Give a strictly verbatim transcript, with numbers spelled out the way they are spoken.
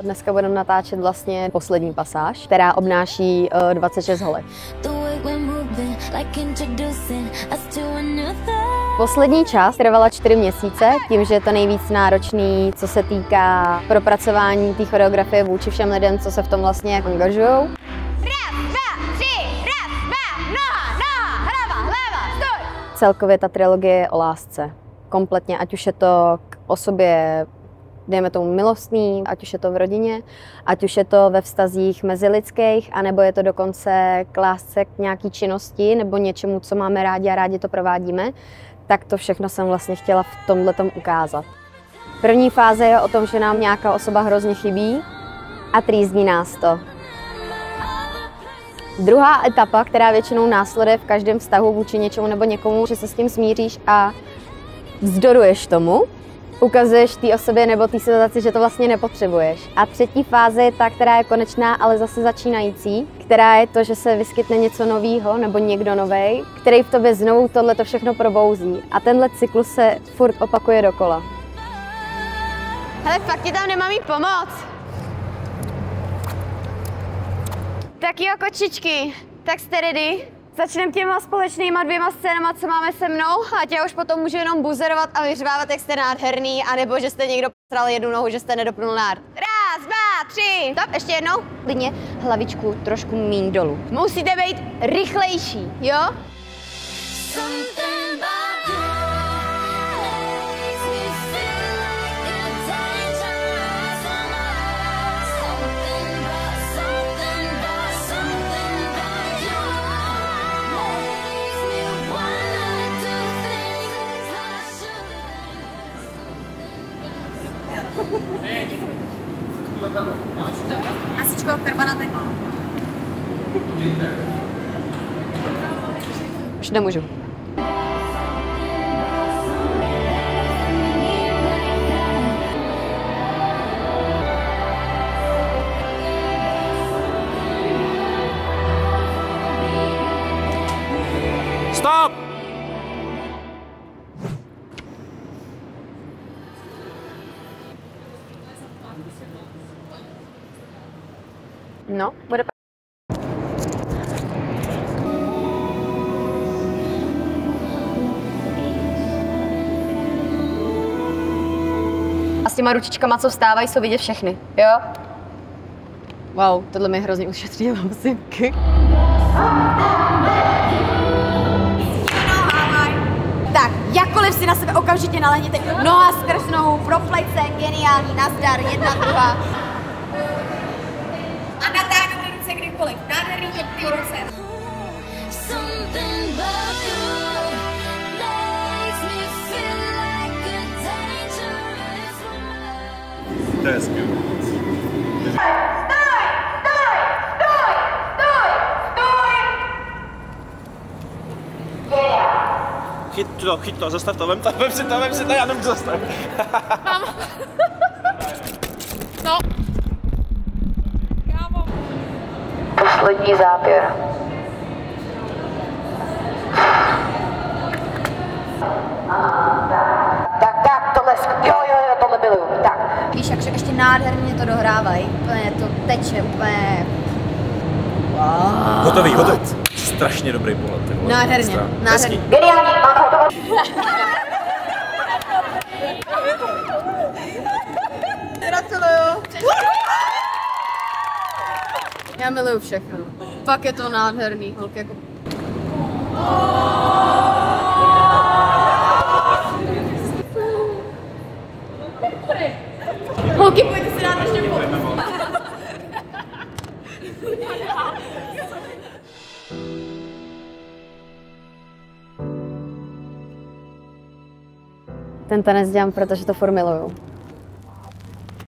Dneska budeme natáčet vlastně poslední pasáž, která obnáší uh, dvacet šest holek. Poslední část trvala čtyři měsíce, tím, že je to nejvíc náročný, co se týká propracování té choreografie vůči všem lidem, co se v tom vlastně angažují. Raz, dva, tři, raz, dva, noha, noha, hlava, hlava, stoj! Celkově ta trilogie je o lásce. Kompletně, ať už je to k osobě, dejme tomu milostný, ať už je to v rodině, ať už je to ve vztazích mezilidských, anebo je to dokonce k lásce k nějaký činnosti nebo něčemu, co máme rádi a rádi to provádíme, tak to všechno jsem vlastně chtěla v tomhletom ukázat. První fáze je o tom, že nám nějaká osoba hrozně chybí a trýzní nás to. Druhá etapa, která většinou následuje v každém vztahu vůči něčemu nebo někomu, že se s tím smíříš a vzdoruješ tomu, ukazuješ té osobě nebo té situaci, že to vlastně nepotřebuješ. A třetí fáze je ta, která je konečná, ale zase začínající, která je to, že se vyskytne něco nového nebo někdo novej, který v tobě znovu tohleto všechno probouzí. A tenhle cyklus se furt opakuje dokola. Hele, fakt ti tam nemám mít pomoc. Tak jo, kočičky, tak jste ready? Začneme těma společnýma dvěma scénama, co máme se mnou, a tě už potom můžu jenom buzerovat a vyřvávat, jak jste nádherný, anebo že jste někdo posral jednu nohu, že jste nedopnul nárt. Raz, dva, tři, stop, ještě jednou. Klidně hlavičku trošku míň dolů. Musíte být rychlejší, jo? Asičko, karbanate. Už nemůžu. Stop! No, bude a s těma ručičkama, co vstávají, jsou vidět všechny, jo? Wow, tohle mi hrozně ušetřilo muziky. Tak, jakkoliv si na sebe okamžitě nalehněte, noha skrz nohu, pro plejce, geniální, nazdar, jedna, druhá. A natáhnete ruce kdykoliv, nádherný těpný ruce. To je skvělé. Chyť to, chyť to, zastav to, vem to, vem si to, vem si to, já nemůžu zastavit. Mám. No. Kámo. Poslední záběr. Tak, tak, tohle, jo, jo, jo, tohle miluju, tak. Víš, jak ještě nádherně to dohrávají, úplně to teče, úplně... Wow. Hotový, hotový. Strašně dobrý pohled. Nádherně, nádherně. Geniální, mám to hotovo. Gratuluju. Já miluju všechno. Fakt je to nádherný, holky, jako... Holky, pojďte si dát ještě pomoct. Ten tanec dělám, protože to furt miluju.